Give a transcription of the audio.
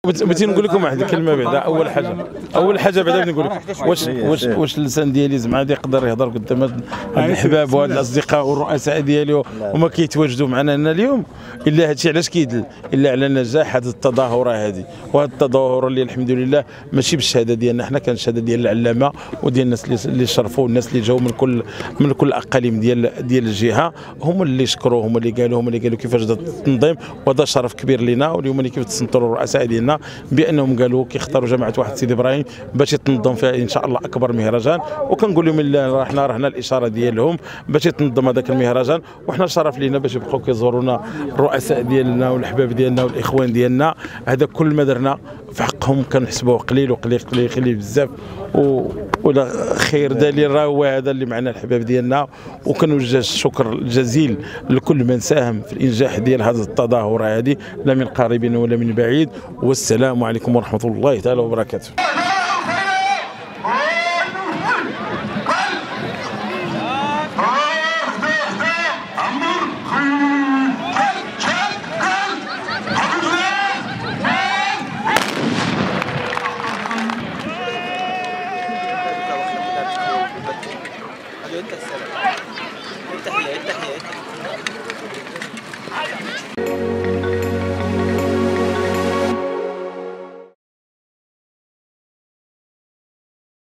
بغيت نقول لكم واحد الكلمه بعدا. اول حاجه بعدا بغيت نقول لك واش اللسان ديالي زعما غادي يقدر يهضر قدام هاد الحباب وهاد الاصدقاء والرؤساء ديالي وما كيتواجدوا معنا هنا اليوم، الا هادشي علاش كيدل الا على نجاح هذه التظاهره هذه. وهذا التظاهره اللي الحمد لله ماشي بالشهاده ديالنا حنا، كان الشهاده ديال العلامه وديال الناس اللي شرفوا، والناس اللي جاوا من كل الاقاليم ديال الجهه، هما اللي شكروا، هما اللي قالوا كيفاش دا التنظيم. وهذا شرف كبير لنا. واليوم اللي كيف تسنطروا الرؤساء ديالنا بانهم قالوا كيختاروا جماعه واحد سيدي ابراهيم باش يتنظم فيها ان شاء الله اكبر مهرجان. وكنقول لهم الا حنا رهنا الاشاره ديالهم باش يتنظم هذاك المهرجان، وحنا شرف لينا باش يبقاو كيزورونا الرؤساء ديالنا والاحباب ديالنا والاخوان ديالنا. هذا كل ما درنا في حقهم كنحسبوه قليل وقليل بزاف. ولا خير دليل راه هو هذا اللي معنا الحباب ديالنا. وكنوجه الشكر الجزيل لكل من ساهم في الانجاح ديال هذه التظاهره هذه، لا من قريب ولا من بعيد. والسلام عليكم ورحمه الله تعالى وبركاته. التحية